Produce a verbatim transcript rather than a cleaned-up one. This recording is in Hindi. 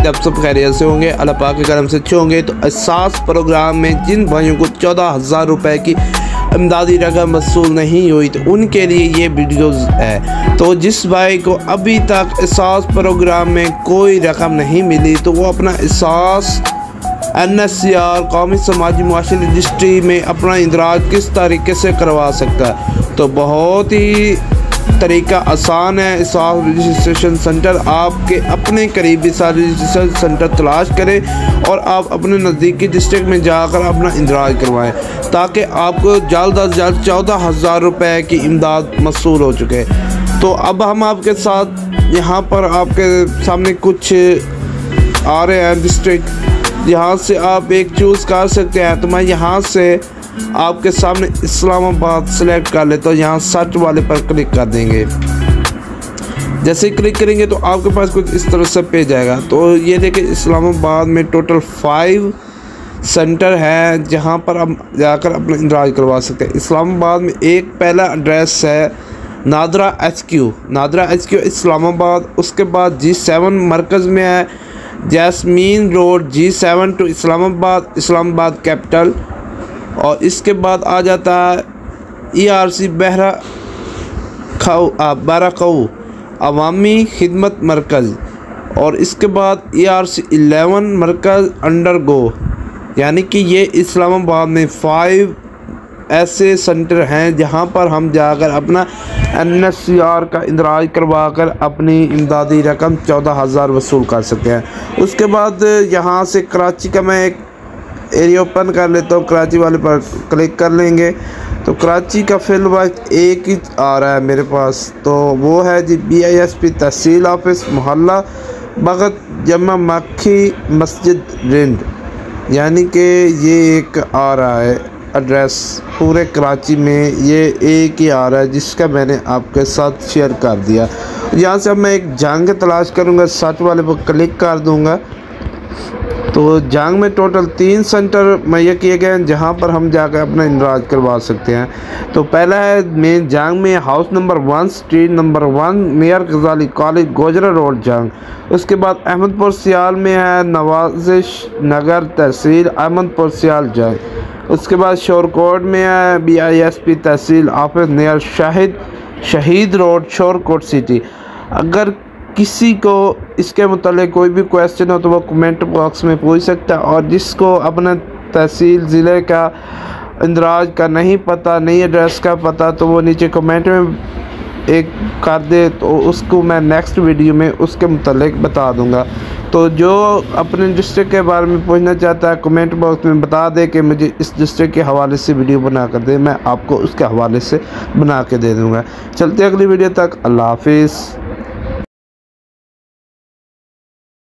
आप सब खैरियत से होंगे, अल्लाह पाक के करम से अच्छे होंगे। तो एहसास प्रोग्राम में जिन भाइयों को चौदह हज़ार रुपये की इमदादी रकम वसूल नहीं हुई तो उनके लिए ये वीडियोस है। तो जिस भाई को अभी तक एहसास प्रोग्राम में कोई रकम नहीं मिली तो वो अपना एहसास एन एस सी आर कौमी समाजी मुआशी रजिस्ट्री में अपना इंदराज किस तरीके से करवा सकता है। तो बहुत ही तरीका आसान है। एहसास रजिस्ट्रेशन सेंटर आपके अपने करीबी सारे रजिस्ट्रेशन सेंटर तलाश करें और आप अपने नज़दीकी डिस्ट्रिक्ट में जाकर अपना इंदराज करवाएं ताकि आपको जल्द अज जल्द चौदह हज़ार रुपये की इमदाद मसूल हो चुके। तो अब हम आपके साथ यहाँ पर आपके सामने कुछ आ रहे हैं डिस्ट्रिक्ट, यहाँ से आप एक चूज़ कर सकते हैं। तो मैं यहाँ से आपके सामने इस्लामाबाद सेलेक्ट कर लेता हूँ। यहाँ सर्च वाले पर क्लिक कर देंगे। जैसे ही क्लिक करेंगे तो आपके पास कुछ इस तरह से पेज आएगा। तो ये देखिए इस्लामाबाद में टोटल फाइव सेंटर है जहाँ पर आप जाकर अपना इंदराज करवा सकते हैं। इस्लामाबाद में एक पहला एड्रेस है NADRA H Q, NADRA H Q Islamabad. उसके बाद जी सेवन मरकज़ में है Jasmine road G seven two Islamabad, Islamabad capital. और इसके बाद आ जाता है ई आर सी बहरा खाऊ बारा खाऊ अवामी खिदमत मरकज़। और इसके बाद ई आर सी इलेवन मरकज़ अंडर गो। यानी कि ये इस्लामाबाद में फाइव ऐसे सेंटर हैं जहां पर हम जाकर अपना एन एस सी आर का इंदराज करवा कर अपनी इमदादी रकम चौदह हज़ार वसूल कर सकते हैं। उसके बाद यहां से कराची का मैं एक एरिया ओपन कर लेता हूँ, कराची वाले पर क्लिक कर लेंगे तो कराची का फिल वक्त एक ही आ रहा है मेरे पास। तो वो है जी B I S P tehsil office Mohalla Bhagat जमा मक्खी मस्जिद रिंड। यानी कि ये एक आ रहा है एड्रेस पूरे कराची में, ये एक ही आ रहा है जिसका मैंने आपके साथ शेयर कर दिया। यहाँ से अब मैं एक जंग तलाश करूँगा, सर्च वाले पर क्लिक कर दूँगा। तो जंग में टोटल तीन सेंटर मुहैया किए गए हैं जहां पर हम जाकर अपना इंदराज करवा सकते हैं। तो पहला है मेन जंग में house number one, street number one, मेयर गजाली कॉलेज, गोजरा रोड जंग। उसके बाद अहमदपुर सियाल में है नवाजिश नगर तहसील अहमदपुर सियाल जंग। उसके बाद शोरकोट में है B I S P tehsil office near Shahid Shaheed road Shorkot city. अगर किसी को इसके मुतालिक कोई भी क्वेश्चन हो तो वो कमेंट बॉक्स में पूछ सकता है। और जिसको अपना तहसील ज़िले का इंदराज का नहीं पता, नहीं एड्रेस का पता, तो वो नीचे कमेंट में एक कर दे तो उसको मैं नेक्स्ट वीडियो में उसके मुतालिक बता दूंगा। तो जो अपने डिस्ट्रिक्ट के बारे में पूछना चाहता है कमेंट बॉक्स में बता दे कि मुझे इस डिस्ट्रिक्ट के हवाले से वीडियो बना कर दे, मैं आपको उसके हवाले से बना के दे दूँगा। चलते अगली वीडियो तक, अल्लाह हाफिज़।